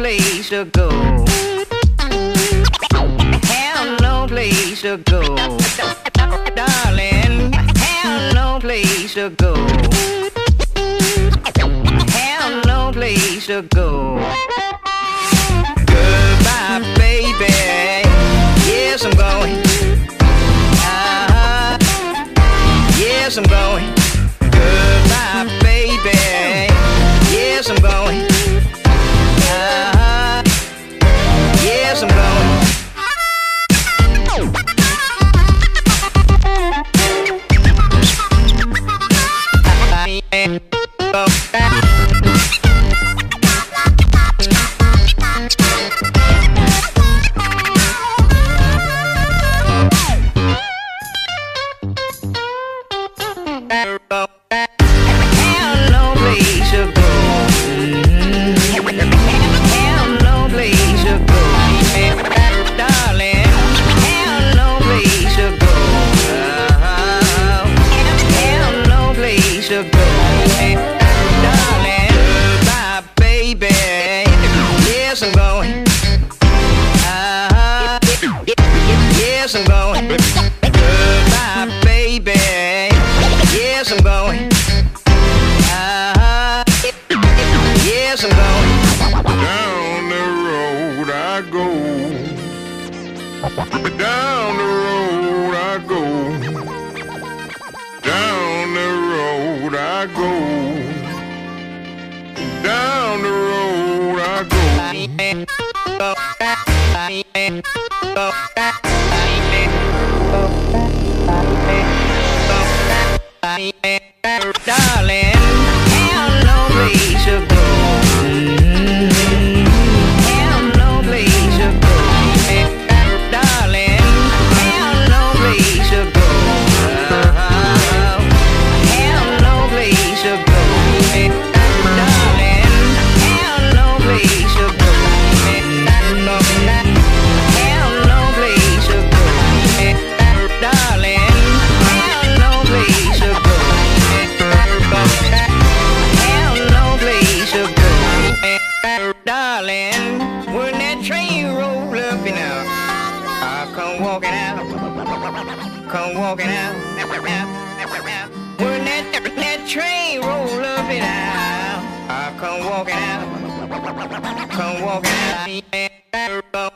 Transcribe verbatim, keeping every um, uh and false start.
place to go. Have no place to go. Darling, have no place to go. Have no place to go. Goodbye, baby. Yes, I'm going. Uh-huh. Yes, I'm going. Goodbye, baby. Yes, I'm going. Uh-huh. Yes, I'm going. Come walking out. Come walking out.